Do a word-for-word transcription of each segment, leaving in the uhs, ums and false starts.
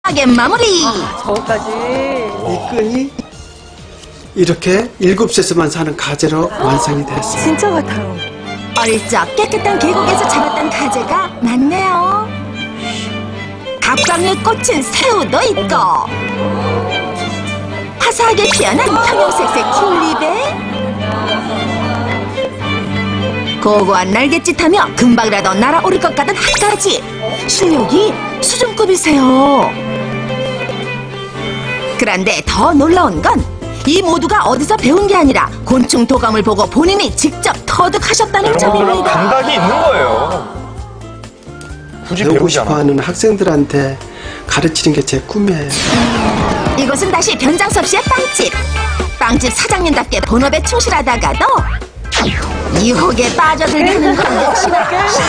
하게 마무리. 아, 저거까지. 이 끈이 이렇게 일곱 셋에만 사는 가재로 완성이 됐어요. 진짜 같아요. 어릴 적 깨끗한 계곡에서 잡았던 가재가 많네요. 갑각을 꽂힌 새우도 있고 화사하게 피어난 형형색색 튤립에 고고한 날갯짓하며 금방이라도 날아오를 것 같은 학까지 실력이 수준급이세요. 그런데 더 놀라운 건 이 모두가 어디서 배운 게 아니라 곤충 도감을 보고 본인이 직접 터득하셨다는 점입니다. 감각이 있는 거예요. 굳이 배우고 배우지 않아. 싶어하는 학생들한테 가르치는 게 제 꿈이에요. 이곳은 다시 변장섭 씨의 빵집. 빵집 사장님답게 본업에 충실하다가도 유혹에 빠져들게 하는 건 역시나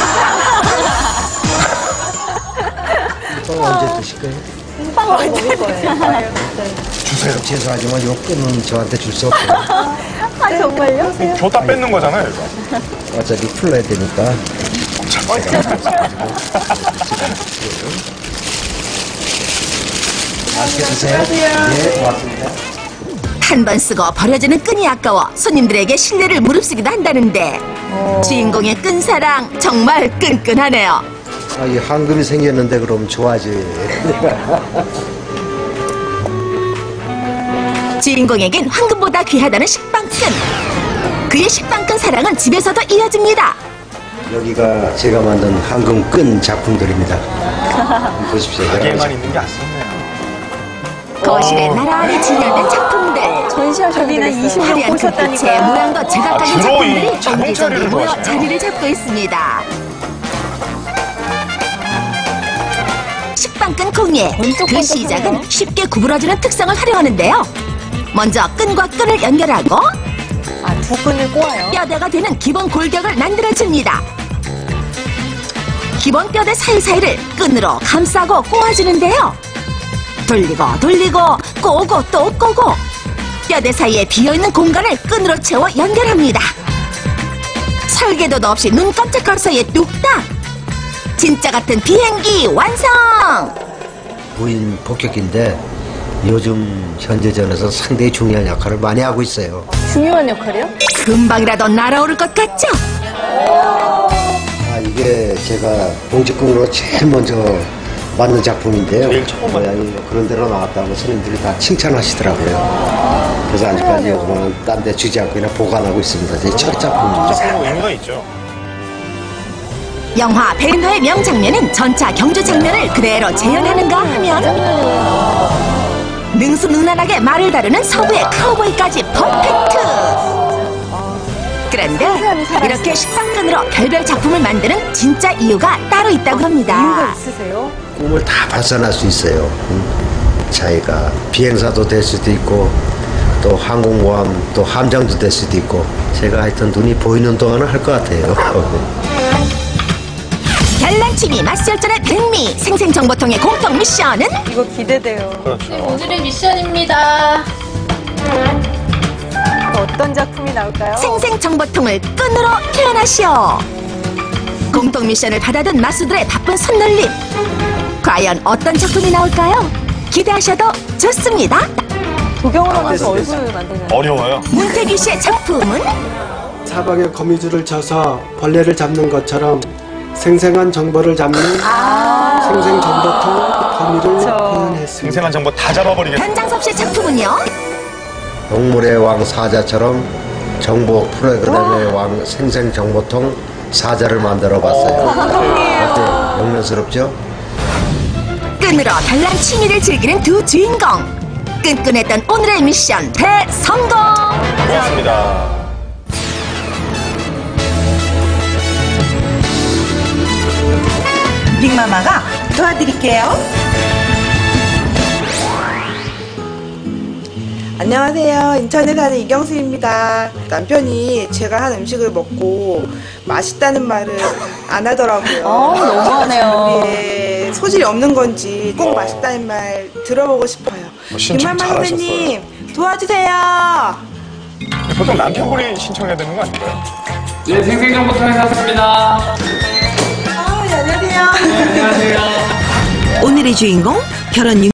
빵 언제 드실 거예요? 빵 언제 거예요? 주세요. 죄송하지만 요 끈은 저한테 줄 수 없어요. 아, 정말요? 줬다 뺏는 거잖아요, 이거. 어차피 풀러야 되니까. 맛있게 드세요. 네, 고맙습니다. 한 번 쓰고 버려지는 끈이 아까워 손님들에게 신뢰를 무릅쓰기도 한다는데 주인공의 끈사랑 정말 끈끈하네요. 아, 이 황금이 생겼는데 그럼 좋아지. 주인공에겐 황금보다 귀하다는 식빵끈. 그의 식빵끈 사랑은 집에서도 이어집니다. 여기가 제가 만든 황금 끈 작품들입니다. 한번 보십시오. 가게에만 있는 게 아쉽네요. 거실에 나란히 진열된 작품들. 전시하셨는데 이십 년 화려한 그 끝에 보셨다니까. 모양도 제각각의 아, 주로 이 작품들이 자동 옹기종기 처리를 모여 좋아하시네요. 자리를 잡고 있습니다. 식빵끈 공예. 그 시작은 쉽게 구부러지는 특성을 활용하는데요. 먼저 끈과 끈을 연결하고 아, 두 끈을 꼬아요. 뼈대가 되는 기본 골격을 만들어줍니다. 기본 뼈대 사이사이를 끈으로 감싸고 꼬아주는데요. 돌리고 돌리고 꼬고 또 꼬고 뼈대 사이에 비어있는 공간을 끈으로 채워 연결합니다. 설계도도 없이 눈 깜짝할 사이에 뚝딱! 진짜 같은 비행기 완성! 부인 폭격기인데 요즘 현대전에서 상당히 중요한 역할을 많이 하고 있어요. 중요한 역할이요? 금방이라도 날아오를 것 같죠? 아, 이게 제가 봉지끈으로 제일 먼저 만든 작품인데요. 제일 처음 만든 모양이 그런 데로 나왔다고 손님들이 다 칭찬하시더라고요. 그래서 아직까지 요거는 딴 데 주지 않고 그냥 보관하고 있습니다. 제 첫 작품입니다. 작품도 의미가 있죠. 영화 벤허의 명장면인 전차 경주 장면을 그대로 재현하는가 하면 능수능란하게 말을 다루는 서부의 카우보이까지 퍼펙트! 그런데 이렇게 식빵끈으로 별별 작품을 만드는 진짜 이유가 따로 있다고 합니다. 이유가 있으세요? 꿈을 다 발산할 수 있어요. 음. 자기가 비행사도 될 수도 있고 또 항공모함 또 함장도 될 수도 있고 제가 하여튼 눈이 보이는 동안은 할 것 같아요. 별난치미 맛설전의 백미 생생정보통의 공통 미션은 이거 기대돼요. 그렇죠. 오늘의 미션입니다. 어떤 작품이 나올까요? 생생정보통을 끈으로 표현하시오. 공통 미션을 받아든 마수들의 바쁜 손놀림. 과연 어떤 작품이 나올까요? 기대하셔도 좋습니다. 도경을 하면서 얼굴을 만드는. 어려워요. 문태규 씨의 작품은 사방에 거미줄을 쳐서 벌레를 잡는 것처럼 생생한 정보를 잡는 생생정보통 거미를 표현했습니다. 생생한 정보 다 잡아버리겠다. 변장섭 씨의 작품은요? 동물의 왕 사자처럼 정보 프로그램의 왕 생생정보통 사자를 만들어 봤어요. 어때요? 영면스럽죠? 끈으로 별난 취미를 즐기는 두 주인공. 끈끈했던 오늘의 미션 대성공! 고맙습니다. 빅마마가 도와드릴게요. 안녕하세요. 인천에 사는 이경수입니다. 남편이 제가 한 음식을 먹고 맛있다는 말을 안 하더라고요. 어, 너무하네요. 우리의 소질이 없는 건지 꼭 맛있다는 말 들어보고 싶어요. 신청 김만만 선생님 도와주세요. 보통 남편분이 신청해야 되는 거 아닌가요? 네, 생생정보통에서 왔습니다. 아, 네, 안녕하세요. 오늘의 주인공 결혼